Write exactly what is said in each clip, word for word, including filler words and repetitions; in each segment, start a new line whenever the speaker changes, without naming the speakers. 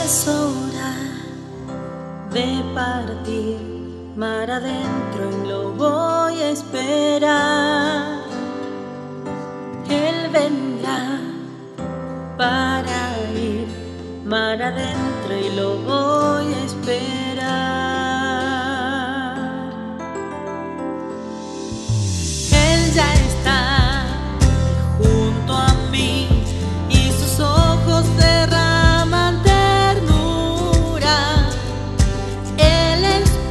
Es hora de partir mar adentro y lo voy a esperar. Él vendrá para ir mar adentro y lo voy a esperar. Él ya está junto a mí y sus ojos derraman ternura. Él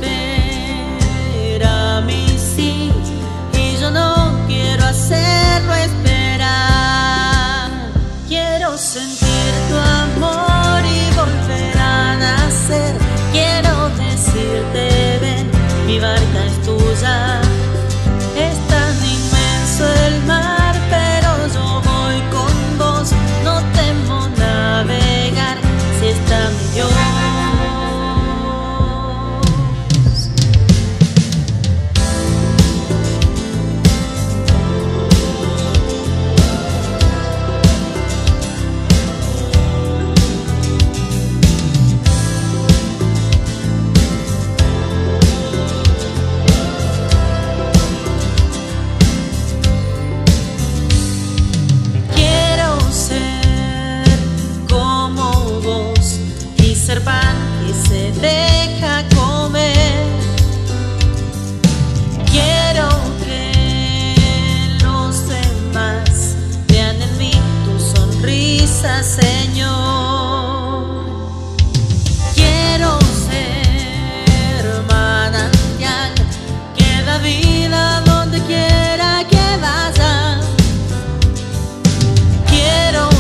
espera mi sí y yo no quiero hacerlo esperar. Quiero sentir tu amor y volver a nacer. Quiero decirte ven, mi barca es tuya. Es tan inmenso el mar, pero yo voy con vos. No temo navegar si está mi Dios. Ser pan que se deja comer. Quiero que los demás vean en mí tu sonrisa, Señor. Quiero ser manantial que da vida donde quiera que vaya. Quiero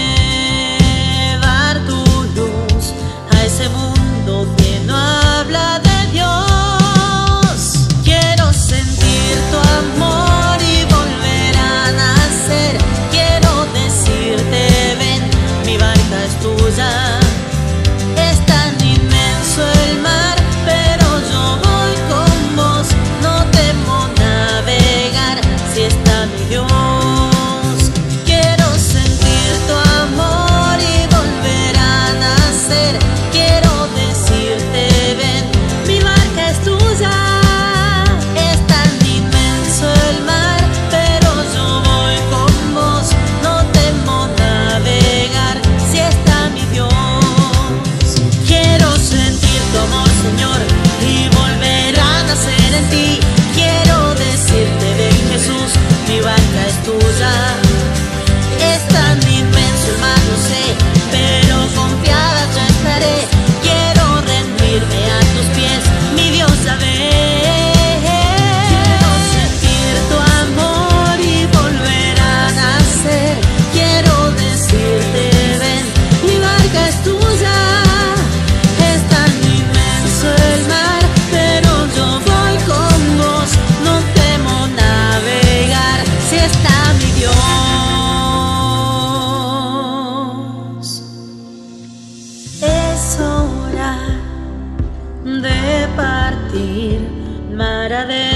ese mundo que no habla de Dios. Quiero sentir tu amor y volver a nacer. Quiero decirte ven, mi barca es tuya. Es tan inmenso el mar, pero yo voy con vos. No temo navegar si está mi Dios. Quiero sentir tu amor y volver a nacer. Quiero decirte ven, mi barca es tuya. Es tan inmenso el mar, pero yo voy con vos. No temo navegar si está mi Dios. Quiero sentir tu amor, Señor, y volver a nacer en ti. Quiero decirte ven, Jesús, mi barca es tuya. Es tan inmenso el mar, no sé, pero confiada yo estaré. Quiero rendirme a tus pies, mi Dios, a ver. Quiero sentir tu amor y volver a nacer. Quiero decirte ven, mi barca es tuya. Es tan inmenso el mar, pero yo voy con vos. No temo navegar si está mi Dios. Es hora de partir mar adentro.